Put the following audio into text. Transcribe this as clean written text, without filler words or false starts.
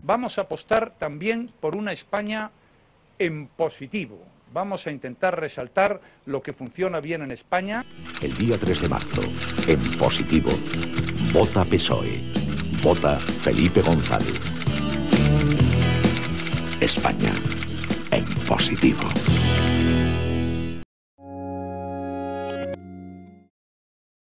Vamos a apostar también por una España en positivo. Vamos a intentar resaltar lo que funciona bien en España. El día 3 de marzo, en positivo, vota PSOE, vota Felipe González. España en positivo.